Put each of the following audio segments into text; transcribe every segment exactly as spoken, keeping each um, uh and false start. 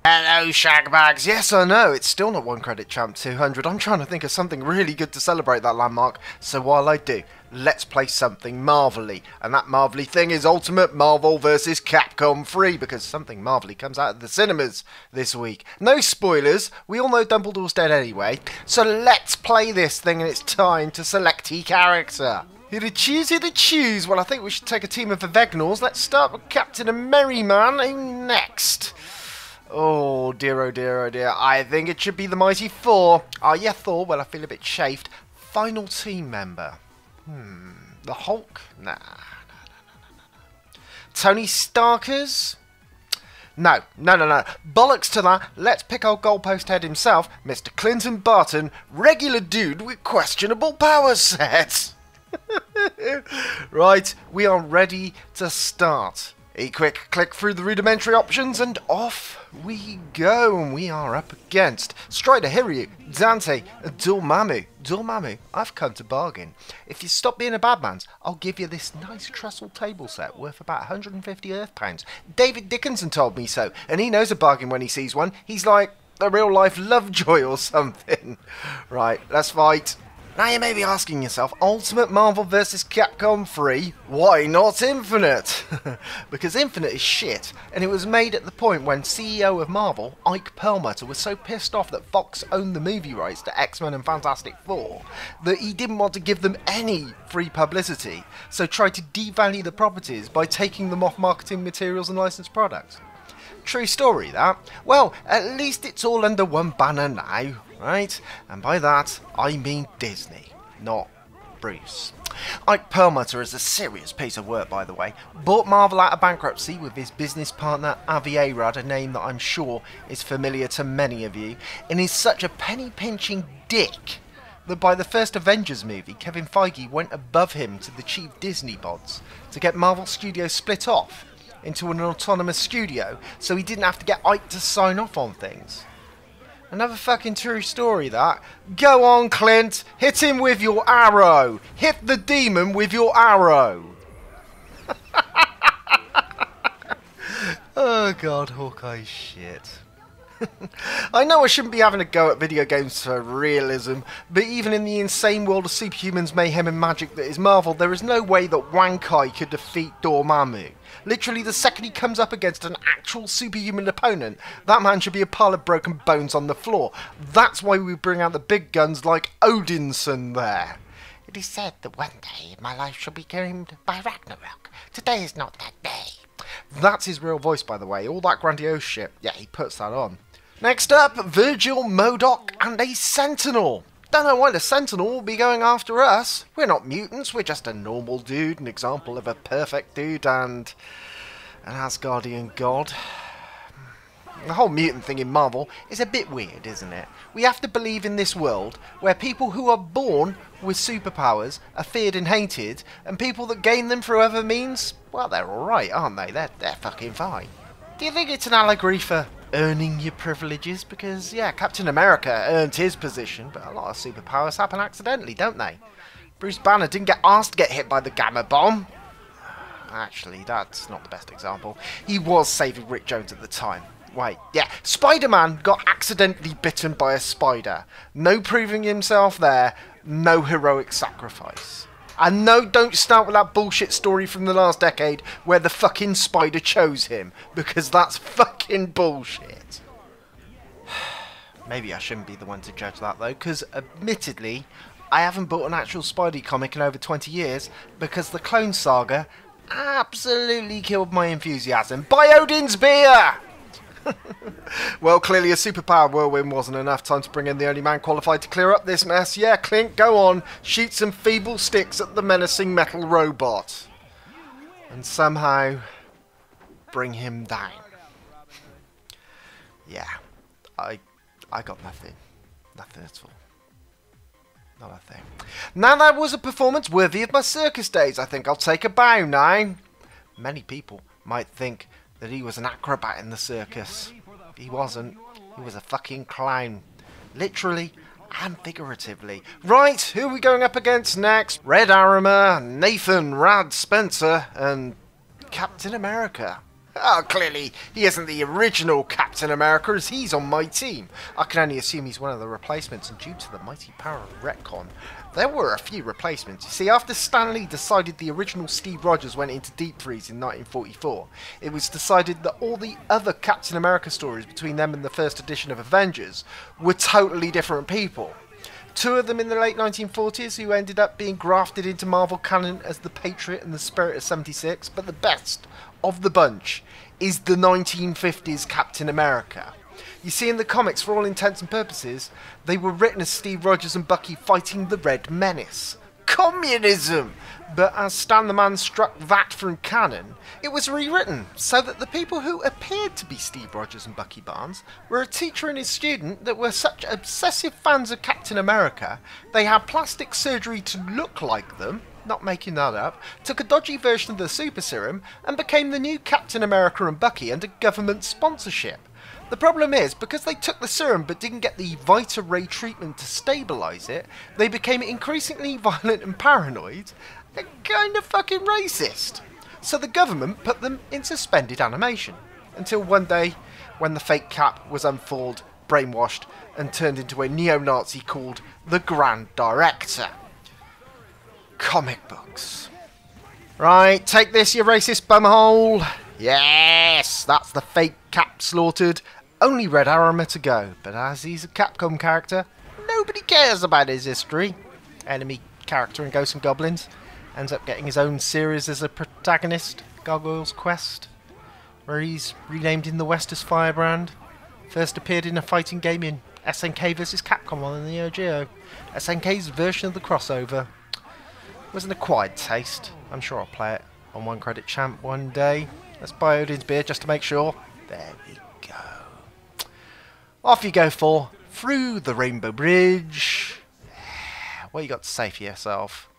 Hello, shagbags. Yes, I know, it's still not One Credit Champ two hundred. I'm trying to think of something really good to celebrate that landmark. So while I do, let's play something marvelly. And that marvelly thing is Ultimate Marvel versus. Capcom three, because something marvelly comes out of the cinemas this week. No spoilers, we all know Dumbledore's dead anyway. So let's play this thing, and it's time to select a character. Who to choose, who to choose? Well, I think we should take a team of Avegnors. Let's start with Captain Merryman. Who next? Oh dear, oh dear, oh dear. I think it should be the mighty Thor. Are you Thor? Well, I feel a bit chafed. Final team member. Hmm. The Hulk? Nah. nah, nah, nah, nah, nah. Tony Starkers? No, no, no, no. Bollocks to that. Let's pick our goalpost head himself, Mister Clinton Barton, regular dude with questionable power sets. Right, we are ready to start. A quick click through the rudimentary options and off we go. And we are up against Strider Hiryu, Dante, Dormammu. Dormammu, I've come to bargain. If you stop being a bad man's, I'll give you this nice trestle table set worth about one hundred fifty Earth pounds. David Dickinson told me so, and he knows a bargain when he sees one. He's like a real life Lovejoy or something. Right, let's fight. Now you may be asking yourself, Ultimate Marvel versus. Capcom three, why not Infinite? Because Infinite is shit, and it was made at the point when C E O of Marvel, Ike Perlmutter, was so pissed off that Fox owned the movie rights to X-Men and Fantastic Four that he didn't want to give them any free publicity, so tried to devalue the properties by taking them off marketing materials and licensed products. True story, that. Well, at least it's all under one banner now, right? And by that, I mean Disney, not Bruce. Ike Perlmutter is a serious piece of work, by the way. Bought Marvel out of bankruptcy with his business partner Avi Arad, a name that I'm sure is familiar to many of you, and is such a penny-pinching dick that by the first Avengers movie, Kevin Feige went above him to the chief Disney bods to get Marvel Studios split off into an autonomous studio, so he didn't have to get Ike to sign off on things. Another fucking true story, that. Go on, Clint, hit him with your arrow. Hit the demon with your arrow. Oh god, Hawkeye shit. I know I shouldn't be having a go at video games for realism, but even in the insane world of superhumans, mayhem and magic that is Marvel, there is no way that Wankai could defeat Dormammu. Literally, the second he comes up against an actual superhuman opponent, that man should be a pile of broken bones on the floor. That's why we bring out the big guns like Odinson there. It is said that one day my life shall be consumed by Ragnarok. Today is not that day. That's his real voice, by the way. All that grandiose shit. Yeah, he puts that on. Next up, Virgil, MODOK, and a Sentinel. Don't know why the Sentinel will be going after us. We're not mutants, we're just a normal dude, an example of a perfect dude and an Asgardian god. The whole mutant thing in Marvel is a bit weird, isn't it? We have to believe in this world where people who are born with superpowers are feared and hated, and people that gain them through other means, well, they're alright, aren't they? They're, they're fucking fine. Do you think it's an allegory for earning your privileges? Because, yeah, Captain America earned his position, but a lot of superpowers happen accidentally, don't they? Bruce Banner didn't get asked to get hit by the gamma bomb. Actually, that's not the best example. He was saving Rick Jones at the time. Wait, yeah, Spider-Man got accidentally bitten by a spider. No proving himself there, no heroic sacrifice. And no, don't start with that bullshit story from the last decade where the fucking spider chose him, because that's fucking bullshit. Maybe I shouldn't be the one to judge that though, because admittedly, I haven't bought an actual Spidey comic in over twenty years, because the Clone Saga absolutely killed my enthusiasm. Buy Odin's beer! Well, clearly a superpower whirlwind wasn't enough. Time to bring in the only man qualified to clear up this mess. Yeah, Clint, go on. Shoot some feeble sticks at the menacing metal robot. And somehow bring him down. Yeah, I I got nothing. Nothing at all. Not a thing. Now that was a performance worthy of my circus days. I think I'll take a bow now. Many people might think that he was an acrobat in the circus. He wasn't. He was a fucking clown. Literally and figuratively. Right, who are we going up against next? Red Armor, Nathan Rad Spencer, and Captain America. Oh, clearly he isn't the original Captain America, as he's on my team. I can only assume he's one of the replacements, and due to the mighty power of retcon, there were a few replacements. You see, after Stan Lee decided the original Steve Rogers went into deep freeze in nineteen forty-four, it was decided that all the other Captain America stories between them and the first edition of Avengers were totally different people. Two of them in the late nineteen forties who ended up being grafted into Marvel canon as the Patriot and the Spirit of seventy-six, but the best of the bunch is the nineteen fifties Captain America. You see, in the comics, for all intents and purposes, they were written as Steve Rogers and Bucky fighting the Red Menace. Communism! But as Stan the Man struck that from canon, it was rewritten so that the people who appeared to be Steve Rogers and Bucky Barnes were a teacher and his student that were such obsessive fans of Captain America, they had plastic surgery to look like them, not making that up, took a dodgy version of the super serum, and became the new Captain America and Bucky under government sponsorship. The problem is, because they took the serum but didn't get the Vita Ray treatment to stabilise it, they became increasingly violent and paranoid, and kind of fucking racist. So the government put them in suspended animation, until one day, when the fake Cap was unfooled, brainwashed, and turned into a neo-Nazi called the Grand Director. Comic books. Right, take this, you racist bumhole. Yes, that's the fake Cap slaughtered. Only Red Armor to go, but as he's a Capcom character, nobody cares about his history. Enemy character in Ghosts and Goblins ends up getting his own series as a protagonist, Gargoyle's Quest, where he's renamed in the West as Firebrand. First appeared in a fighting game in S N K versus. Capcom on the Neo Geo. S N K's version of the crossover. It was an acquired taste. I'm sure I'll play it on One Credit Champ one day. Let's buy Odin's beer just to make sure. There we go. Off you go, for through the Rainbow Bridge. What you got to say for yourself?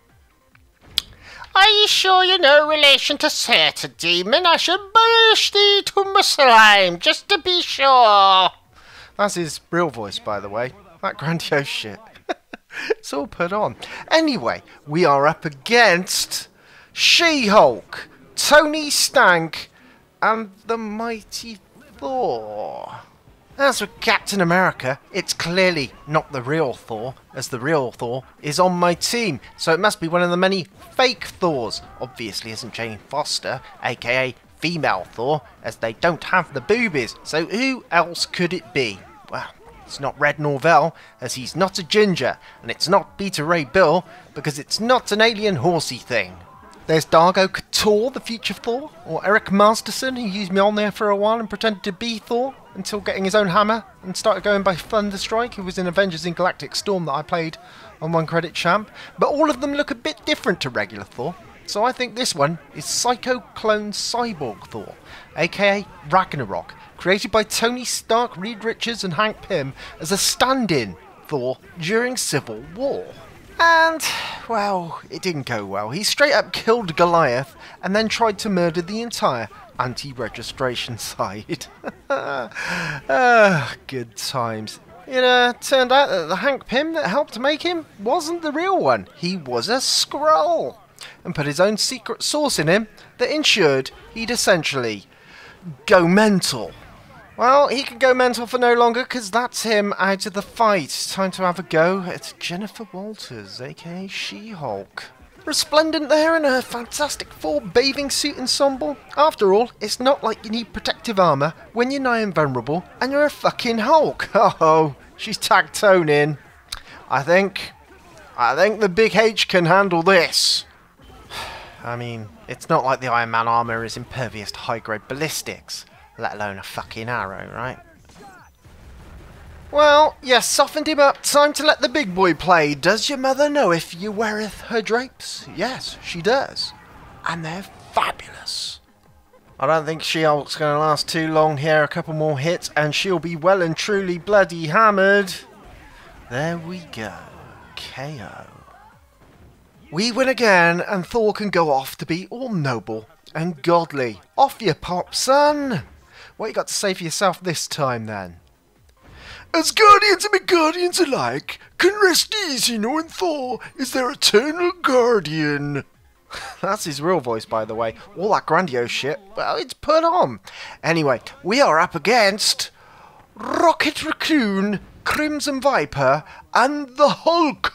Are you sure you're no relation to certain demon? I should banish thee to my slime, just to be sure. That's his real voice, by the way. That grandiose shit. It's all put on. Anyway, we are up against She-Hulk, Tony Stank, and the mighty Thor. As for Captain America, it's clearly not the real Thor, as the real Thor is on my team, so it must be one of the many fake Thors. Obviously isn't Jane Foster, aka female Thor, as they don't have the boobies, so who else could it be? Well, it's not Red Norvell, as he's not a ginger, and it's not Beta Ray Bill, because it's not an alien horsey thing. There's Dargo Couture, the future Thor, or Eric Masterson, who used me on there for a while and pretended to be Thor, until getting his own hammer and started going by Thunderstrike, who was in Avengers in Galactic Storm that I played on One Credit Champ. But all of them look a bit different to regular Thor, so I think this one is Psycho Clone Cyborg Thor, aka Ragnarok, created by Tony Stark, Reed Richards and Hank Pym as a stand-in Thor during Civil War. And, well, it didn't go well. He straight up killed Goliath and then tried to murder the entire anti-registration side. Ah, good times. It uh, turned out that the Hank Pym that helped make him wasn't the real one. He was a Skrull, and put his own secret sauce in him that ensured he'd essentially go mental. Well, he can go mental for no longer, because that's him out of the fight. It's time to have a go at Jennifer Walters, aka She-Hulk. Resplendent there in her Fantastic Four bathing suit ensemble. After all, it's not like you need protective armour when you're nigh invulnerable and you're a fucking Hulk. Oh, she's tagged Tone in. I think, I think the Big H can handle this. I mean, it's not like the Iron Man armour is impervious to high-grade ballistics, let alone a fucking arrow, right? Well, you softened him up. Time to let the big boy play. Does your mother know if you weareth her drapes? Yes, she does. And they're fabulous. I don't think She-Hulk's going to last too long here. A couple more hits and she'll be well and truly bloody hammered. There we go. K O. We win again, and Thor can go off to be all noble and godly. Off you pop, son! What you got to say for yourself this time, then? As guardians and guardians alike can rest easy knowing Thor is their eternal guardian. That's his real voice, by the way. All that grandiose shit, well, it's put on. Anyway, we are up against Rocket Raccoon, Crimson Viper, and the Hulk.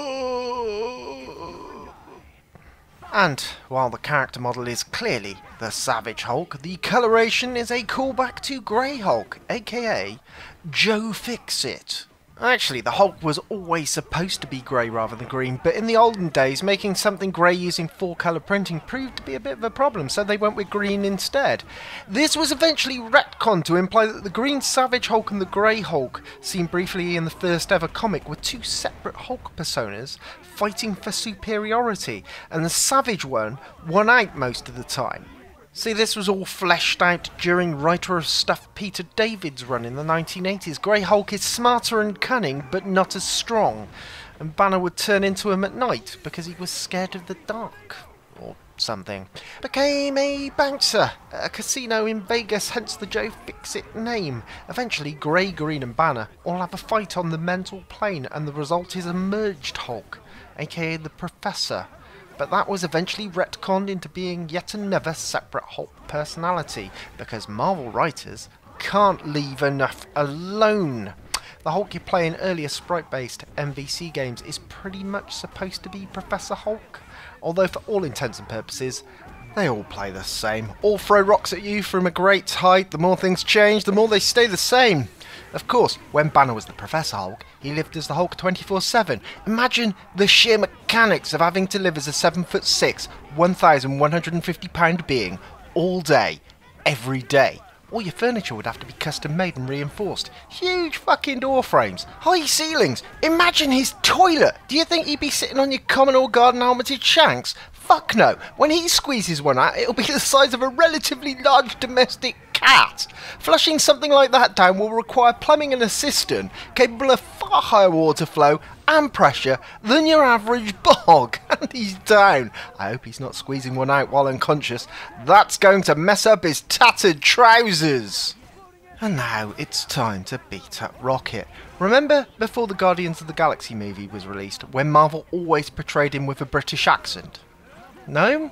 And while the character model is clearly the Savage Hulk, the coloration is a callback to Grey Hulk, aka Joe Fix-It. Actually, the Hulk was always supposed to be grey rather than green, but in the olden days, making something grey using four-colour printing proved to be a bit of a problem, so they went with green instead. This was eventually retconned to imply that the green Savage Hulk and the grey Hulk, seen briefly in the first ever comic, were two separate Hulk personas fighting for superiority, and the Savage one won out most of the time. See, this was all fleshed out during Writer of Stuff Peter David's run in the nineteen eighties. Grey Hulk is smarter and cunning, but not as strong. And Banner would turn into him at night because he was scared of the dark. Or something. Became a bouncer at a casino in Vegas, hence the Joe Fix-It name. Eventually, Grey, Green and Banner all have a fight on the mental plane, and the result is a merged Hulk, aka the Professor. But that was eventually retconned into being yet another separate Hulk personality, because Marvel writers can't leave enough alone. The Hulk you play in earlier sprite-based M V C games is pretty much supposed to be Professor Hulk, although for all intents and purposes, they all play the same. All throw rocks at you from a great height. The more things change, the more they stay the same. Of course, when Banner was the Professor Hulk, he lived as the Hulk twenty-four seven. Imagine the sheer mechanics of having to live as a seven foot six, one thousand one hundred fifty pound being all day, every day. All your furniture would have to be custom made and reinforced. Huge fucking door frames, high ceilings. Imagine his toilet. Do you think he'd be sitting on your common or garden helmeted shanks? Fuck no. When he squeezes one out, it'll be the size of a relatively large domestic cat. Flushing something like that down will require plumbing and a cistern capable of far higher water flow and pressure than your average bog. And he's down. I hope he's not squeezing one out while unconscious. That's going to mess up his tattered trousers. And now it's time to beat up Rocket. Remember before the Guardians of the Galaxy movie was released, when Marvel always portrayed him with a British accent? No?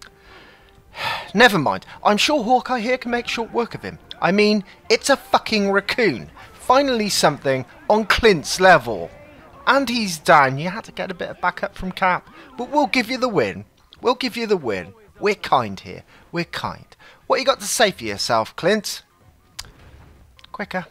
Never mind. I'm sure Hawkeye here can make short work of him. I mean, it's a fucking raccoon. Finally something on Clint's level. And he's down. You had to get a bit of backup from Cap. But we'll give you the win. We'll give you the win. We're kind here. We're kind. What you got to say for yourself, Clint? Quicker.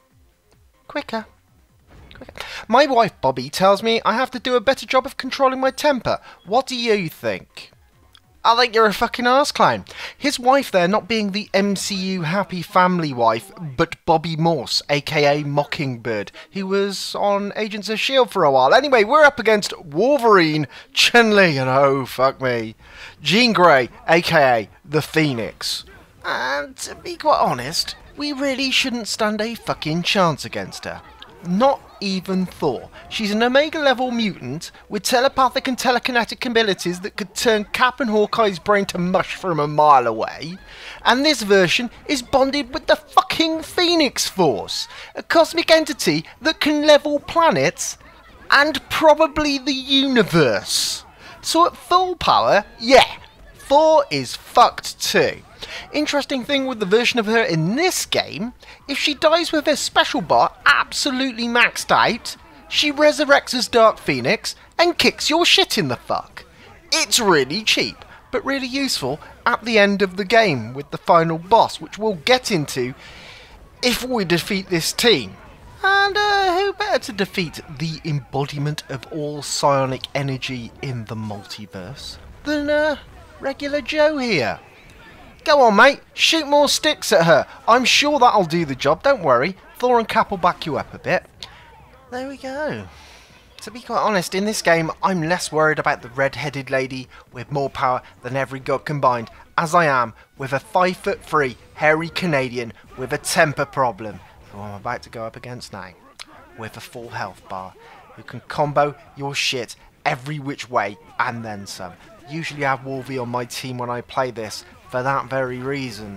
Quicker. Quicker. My wife, Bobby, tells me I have to do a better job of controlling my temper. What do you think? I think you're a fucking arse clown. His wife there not being the M C U happy family wife, but Bobby Morse, aka Mockingbird, who was on Agents of S H I E L D for a while. Anyway, we're up against Wolverine, Chun-Li, and oh fuck me, Jean Grey, aka the Phoenix. And to be quite honest, we really shouldn't stand a fucking chance against her. Not even Thor. She's an Omega-level mutant with telepathic and telekinetic abilities that could turn Cap and Hawkeye's brain to mush from a mile away. And this version is bonded with the fucking Phoenix Force, a cosmic entity that can level planets and probably the universe. So at full power, yeah, Thor is fucked too. Interesting thing with the version of her in this game, if she dies with her special bar absolutely maxed out, she resurrects as Dark Phoenix and kicks your shit in the fuck. It's really cheap, but really useful at the end of the game with the final boss, which we'll get into if we defeat this team. And uh, who better to defeat the embodiment of all psionic energy in the multiverse than uh, regular Joe here? Go on, mate. Shoot more sticks at her. I'm sure that'll do the job. Don't worry. Thor and Cap will back you up a bit. There we go. To be quite honest, in this game, I'm less worried about the red-headed lady with more power than every god combined, as I am with a five foot three hairy Canadian with a temper problem, who I'm about to go up against now, with a full health bar, who can combo your shit every which way and then some. Usually I have Wolvie on my team when I play this, for that very reason.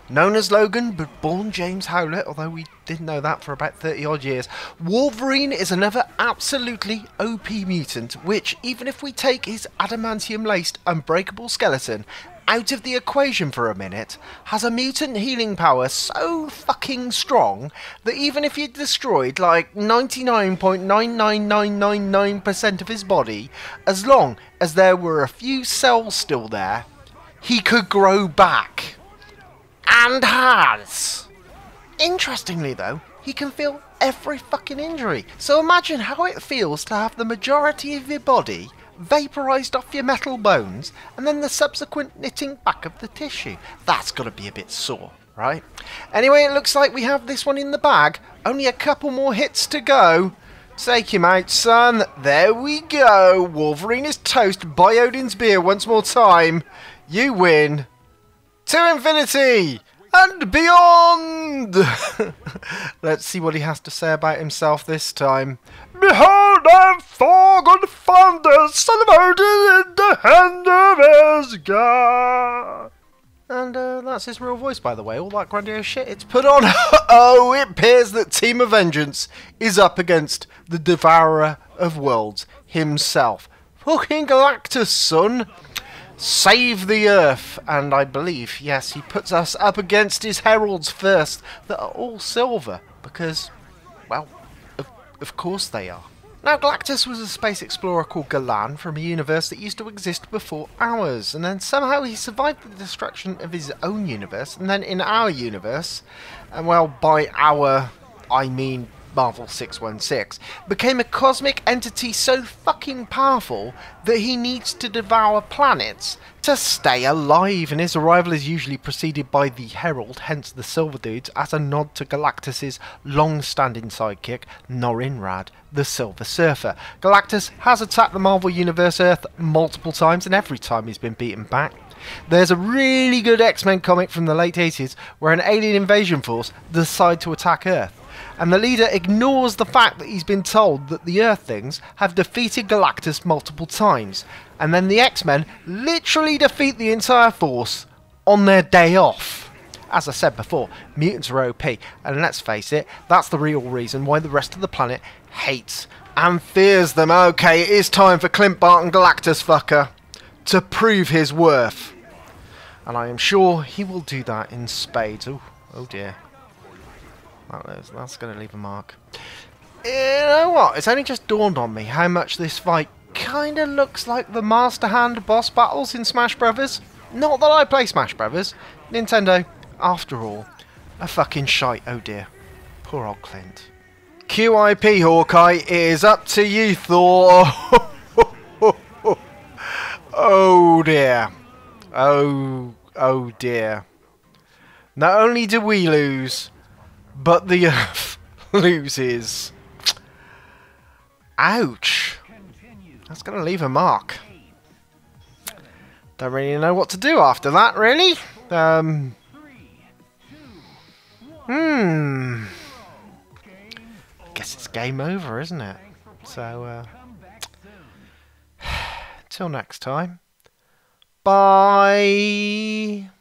Known as Logan, but born James Howlett, although we didn't know that for about thirty odd years, Wolverine is another absolutely O P mutant, which, even if we take his adamantium-laced unbreakable skeleton out of the equation for a minute, has a mutant healing power so fucking strong that even if you destroyed like ninety-nine point nine nine nine nine nine percent of his body, as long as there were a few cells still there, he could grow back. And has. Interestingly though, he can feel every fucking injury. So imagine how it feels to have the majority of your body vaporised off your metal bones and then the subsequent knitting back of the tissue. That's got to be a bit sore, right? Anyway, it looks like we have this one in the bag. Only a couple more hits to go. Take him out, son. There we go. Wolverine is toast by Odin's beer once more time. You win. To infinity and beyond! Let's see what he has to say about himself this time. Behold, I'm Thor, God Thunder, son of Odin, in the hand of Asgard. And uh, that's his real voice, by the way. All that grandiose shit, it's put on. Oh, it appears that Team of Vengeance is up against the Devourer of Worlds himself. Fucking Galactus, son. Save the Earth, and I believe, yes, he puts us up against his heralds first, that are all silver, because, well, of, of course they are. Now, Galactus was a space explorer called Galan from a universe that used to exist before ours, and then somehow he survived the destruction of his own universe, and then in our universe, and well, by our, I mean Marvel six one six, became a cosmic entity so fucking powerful that he needs to devour planets to stay alive, and his arrival is usually preceded by the Herald, hence the Silver Dudes, as a nod to Galactus's long-standing sidekick, Norinrad, the Silver Surfer. Galactus has attacked the Marvel Universe Earth multiple times, and every time he's been beaten back. There's a really good X-Men comic from the late eighties where an alien invasion force decide to attack Earth, and the leader ignores the fact that he's been told that the Earthlings have defeated Galactus multiple times, and then the X-Men literally defeat the entire force on their day off. As I said before, mutants are O P, and let's face it, that's the real reason why the rest of the planet hates and fears them. Okay, it is time for Clint Barton Galactus fucker to prove his worth, and I am sure he will do that in spades. Oh, oh dear. That's, that's going to leave a mark. You know what? It's only just dawned on me how much this fight kind of looks like the Master Hand boss battles in Smash Brothers. Not that I play Smash Brothers. Nintendo, after all, a fucking shite. Oh dear. Poor old Clint. Q I P, Hawkeye, it is up to you, Thor. Oh dear. Oh, oh dear. Not only do we lose, but the Earth loses. Ouch. That's going to leave a mark. Don't really know what to do after that, really. Um, hmm. Guess it's game over, isn't it? So, uh, till next time. Bye.